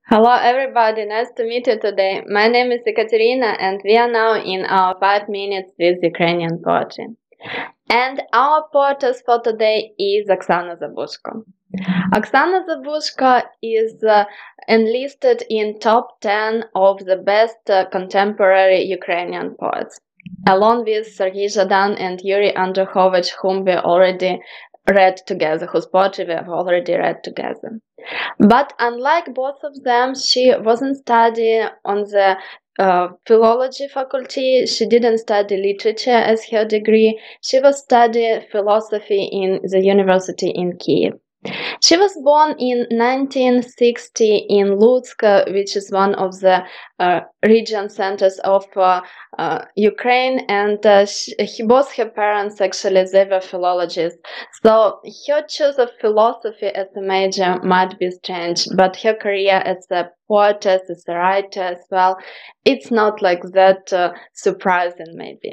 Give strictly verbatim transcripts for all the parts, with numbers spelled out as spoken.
Hello everybody, nice to meet you today. My name is Ekaterina and we are now in our five minutes with Ukrainian poetry. And our poetess for today is Oksana Zabushko. Oksana Zabushko is uh, enlisted in top ten of the best uh, contemporary Ukrainian poets, along with Sergei Zhadan and Yuri Andrukhovich, whom we already read together, whose poetry we have already read together. But unlike both of them, she wasn't studying on the uh, philology faculty. She didn't study literature as her degree. She was studying philosophy in the university in Kiev. She was born in nineteen sixty in Lutsk, which is one of the uh, region centers of uh, uh, Ukraine, and uh, she, both her parents actually they were philologists. So her choice of philosophy as a major might be strange, but her career as a poetess, as a writer as well, it's not like that uh, surprising maybe.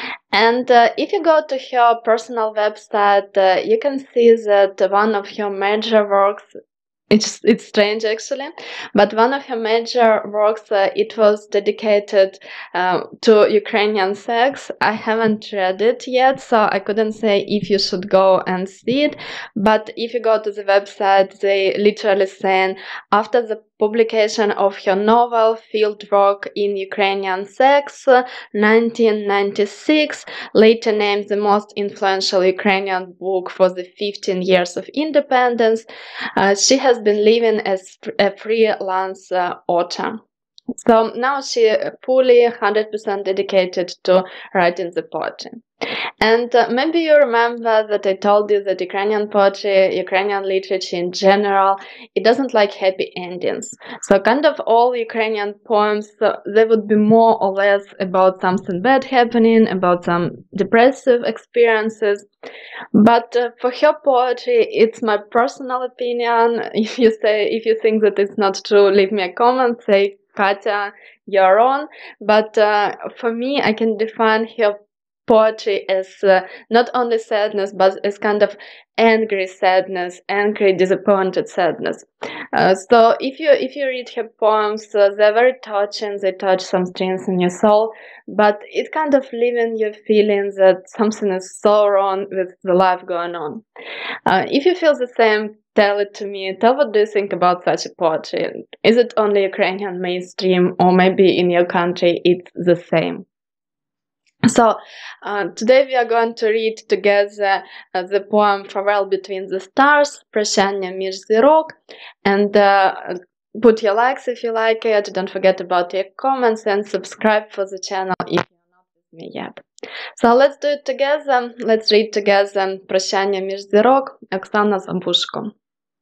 And uh, if you go to her personal website, uh, you can see that one of her major works, it's, it's strange actually, but one of her major works, uh, it was dedicated uh, to Ukrainian sex. I haven't read it yet, so I couldn't say if you should go and see it. But if you go to the website, they literally saying, after the publication of her novel Fieldwork in Ukrainian Sex, nineteen ninety-six, later named the most influential Ukrainian book for the fifteen years of independence, uh, she has been living as a freelance uh, author. So now she fully one hundred percent dedicated to writing the poetry. And uh, maybe you remember that I told you that Ukrainian poetry, Ukrainian literature in general, it doesn't like happy endings. So kind of all Ukrainian poems, uh, they would be more or less about something bad happening, about some depressive experiences. But uh, for her poetry, it's my personal opinion. If you say, if you think that it's not true, leave me a comment, say, Katya, you're wrong. But uh, for me, I can define her poetry as uh, not only sadness, but as kind of angry sadness, angry, disappointed sadness. Uh, so if you if you read her poems, uh, they're very touching. They touch some strings in your soul, but it kind of leaving you feeling that something is so wrong with the life going on. Uh, if you feel the same, tell it to me. Tell what do you think about such a poetry. Is it only Ukrainian mainstream, or maybe in your country it's the same? So uh, today we are going to read together uh, the poem Farewell Between the Stars, Прощання між зірок, and uh, put your likes if you like it. Don't forget about your comments and subscribe for the channel if you're not with me yet. So let's do it together. Let's read together Прощання між зірок, Оксана Забушко.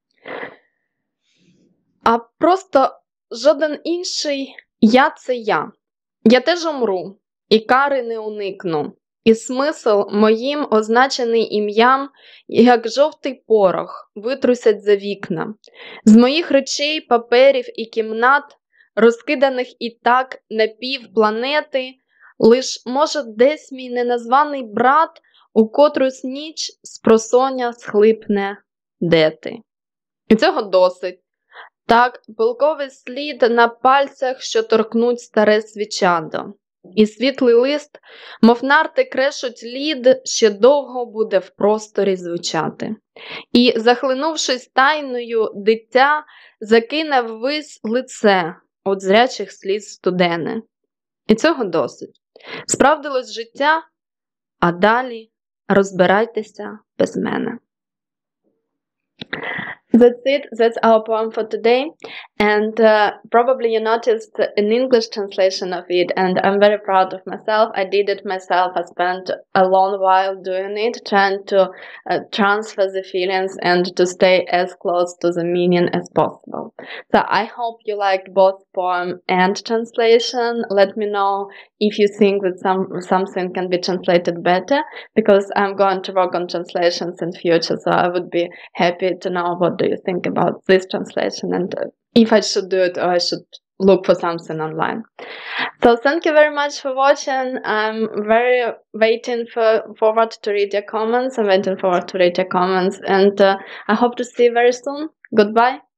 А просто жоден інший я – це я. Я теж умру. І кари не уникну, і смисл моїм означений ім'ям, як жовтий порох, витрусять за вікна. З моїх речей, паперів і кімнат, розкиданих і так на пів планети, лиш, може, десь мій неназваний брат у котрусь ніч спросоння схлипне «Де ти?». І цього досить. Так, пилковий слід на пальцях, що торкнуть старе свічадо. І світлий лист, мов нарти крешуть лід, ще довго буде в просторі звучати. І, захлинувшись тайною, дитя закине ввись лице от зрячих сліз студене. І цього досить. Справдилось життя, а далі розбирайтеся без мене. That's it. That's our poem for today. And uh, probably you noticed an English translation of it, and I'm very proud of myself. I did it myself. I spent a long while doing it, trying to uh, transfer the feelings and to stay as close to the meaning as possible. So I hope you liked both poem and translation. Let me know if you think that some something can be translated better, because I'm going to work on translations in future, so I would be happy to know what do you think about this translation and if I should do it or I should look for something online. So thank you very much for watching. I'm very waiting for forward to read your comments. I'm waiting forward to read your comments, and uh, I hope to see you very soon. Goodbye.